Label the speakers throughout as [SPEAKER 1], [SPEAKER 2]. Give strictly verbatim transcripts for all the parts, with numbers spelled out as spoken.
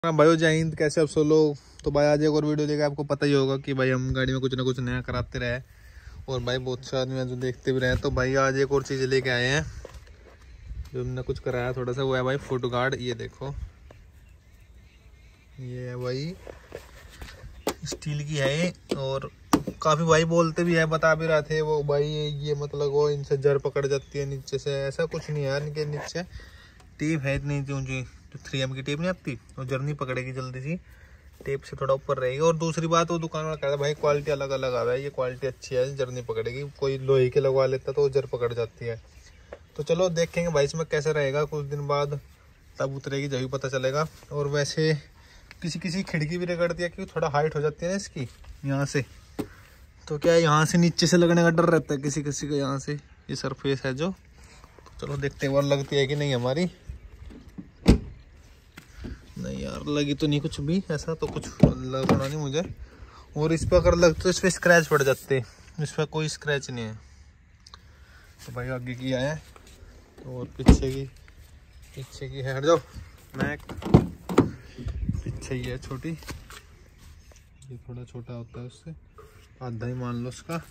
[SPEAKER 1] हाँ भाई जय हिंद, कैसे आप सब लोग। तो भाई आज एक और वीडियो लेकर आपको पता ही होगा कि भाई हम गाड़ी में कुछ ना कुछ नया कराते रहे और भाई बहुत से आदमी जो देखते भी रहे। तो भाई आज एक और चीज़ लेके आए हैं जो हमने कुछ कराया थोड़ा सा, वो है भाई फोटो गार्ड। ये देखो, ये है भाई स्टील की है और काफ़ी भाई बोलते भी है, बता भी रहे थे वो भाई ये मतलब वो इनसे जर पकड़ जाती है नीचे से। ऐसा कुछ नहीं है, इनके नीचे टेप है इतनी ऊंची, जो थ्री एम की टेप नहीं आती, वो जर नहीं पकड़ेगी जल्दी सी, टेप से थोड़ा ऊपर रहेगी। और दूसरी बात, वो दुकान वाला कहता है भाई क्वालिटी अलग अलग आ रहा है, ये क्वालिटी अच्छी है, जर नहीं पकड़ेगी। कोई लोहे के लगवा लेता तो वो जर पकड़ जाती है। तो चलो देखेंगे भाई इसमें कैसे रहेगा, कुछ दिन बाद तब उतरेगी जब भी पता चलेगा। और वैसे किसी किसी खिड़की भी रगड़ दिया क्योंकि थोड़ा हाइट हो जाती है ना इसकी यहाँ से, तो क्या है यहाँ से नीचे से लगने का डर रहता है किसी किसी का, यहाँ से ये सरफेस है जो। तो चलो देखते हैं और लगती है कि नहीं हमारी। नहीं यार लगी तो नहीं कुछ भी, ऐसा तो कुछ लगा नहीं मुझे। और इस पर अगर लगते तो इस पर स्क्रैच पड़ जाते, इस पर कोई स्क्रैच नहीं है। तो भाई आगे की आया है और पीछे की पीछे की है, हट जाओ मैक, पीछे ही है छोटी, ये थोड़ा छोटा होता है उससे, आधा ही मान लो उसका।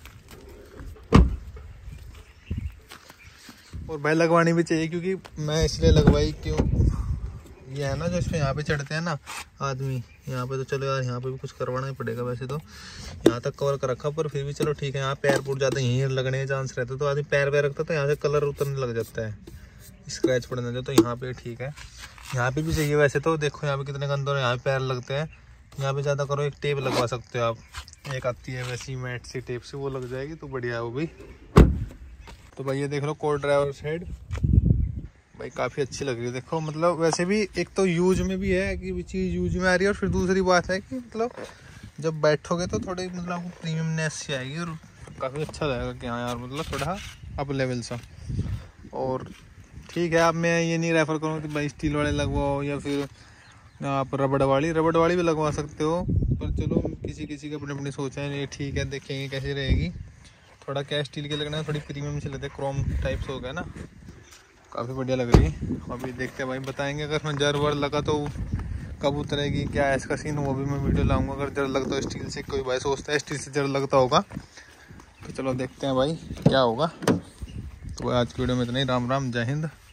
[SPEAKER 1] और भाई लगवानी भी चाहिए क्योंकि मैं इसलिए लगवाई क्यों, ये है ना जो इसमें यहाँ पे चढ़ते हैं ना आदमी, यहाँ पे तो चलो यार यहाँ पे भी कुछ करवाना ही पड़ेगा। वैसे तो यहाँ तक कवर कर रखा, पर फिर भी चलो ठीक है, यहाँ पैर फूट जाते हैं, यहीं लगने के चांस रहते, तो आदमी पैर पैर रखता तो यहाँ से कलर उतरने लग जाता है, स्क्रैच पड़ने दे। तो यहाँ पे ठीक है, यहाँ पे भी चाहिए। वैसे तो देखो यहाँ पे कितने गंदे और यहाँ पे पैर लगते हैं, यहाँ पे ज़्यादा करो एक टेप लगवा सकते हो आप, एक आती है वैसी मैट सी टेप से, वो लग जाएगी तो बढ़िया है वो भी। तो भाई ये देख लो कोर ड्राइवर साइड भाई काफ़ी अच्छी लग रही है। देखो मतलब वैसे भी एक तो यूज में भी है कि चीज़ यूज में आ रही है, और फिर दूसरी बात है कि मतलब जब बैठोगे तो थोड़ी मतलब आपको प्रीमियमनेस सी आएगी और काफ़ी अच्छा लगेगा कि हाँ यार मतलब थोड़ा अप लेवल सा। और ठीक है, अब मैं ये नहीं रेफ़र करूँ कि भाई स्टील वाले लगवाओ या फिर आप रबड़ वाली रबड़ वाली भी लगवा सकते हो, पर चलो किसी किसी की अपनी अपनी सोच है। ये ठीक है, देखेंगे कैसी रहेगी। थोड़ा क्या स्टील के लगना है, थोड़ी प्रीमियम से लेते, क्रोम टाइप्स हो गया ना, काफ़ी बढ़िया लग रही है। अभी देखते हैं भाई, बताएंगे अगर मैं जर वर लगा तो कब उतरेगी, क्या है इसका सीन, वो भी मैं वीडियो लाऊंगा। अगर जर लगता है स्टील से, कोई भाई सोचता है स्टील से जर लगता होगा, तो चलो देखते हैं भाई क्या होगा। तो आज की वीडियो में इतना ही। राम राम, जय हिंद।